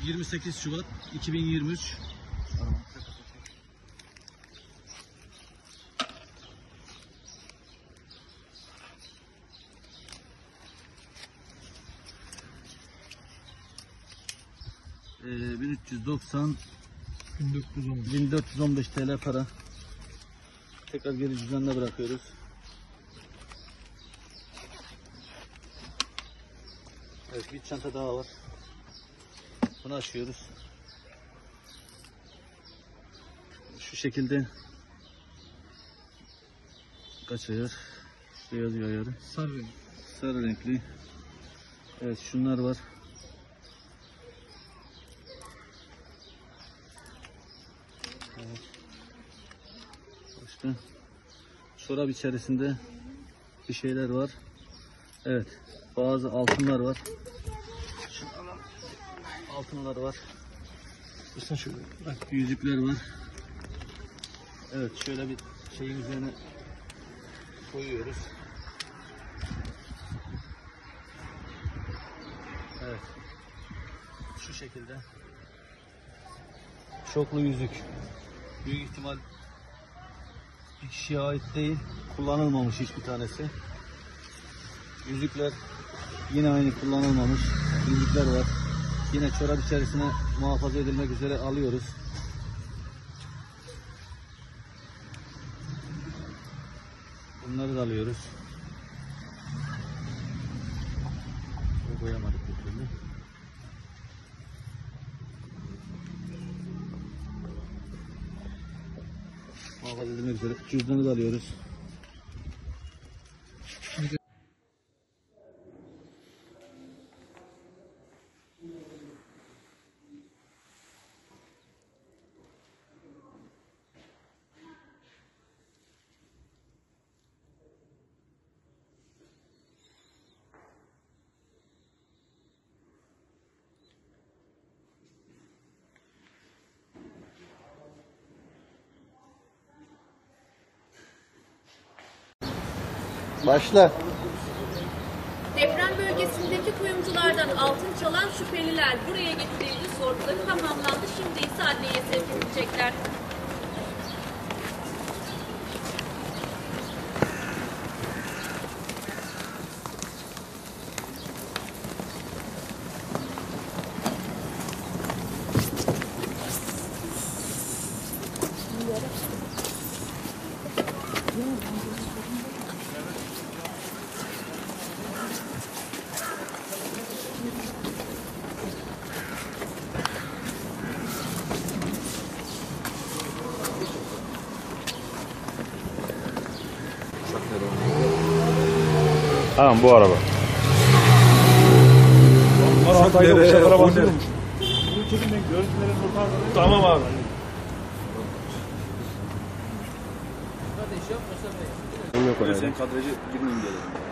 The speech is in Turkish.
28 Şubat 2023. Ee, 1390 1415 TL para. Tekrar geri cüzdanına bırakıyoruz. Evet, bir çanta daha var. Bunu açıyoruz. Şu şekilde kaç ayar? İşte yazıyor ayarı. Sarı renkli. Evet, şunlar var. Evet. Başka çorap içerisinde bir şeyler var. Evet, bazı altınlar var. Altınlar var. Yüzükler var. Evet, şöyle bir şeyin üzerine koyuyoruz. Evet. Şu şekilde. Çoklu yüzük. Büyük ihtimal bir kişiye ait değil. Kullanılmamış hiçbir tanesi. Yüzükler yine aynı kullanılmamış yüzükler var. Yine çorap içerisine muhafaza edilmek üzere alıyoruz. Bunları da alıyoruz. Koyamadık bir türlü. Muhafaza edilmek üzere cüzdanı da alıyoruz. Başla. Deprem bölgesindeki kuyumculardan altın çalan şüpheliler buraya getirildi, sorguları tamamlandı. Şimdi ise adliyeye sevk edilecekler. Tamam, bu araba. Tamam abi. Sen kadrajı girmeyeyim diye.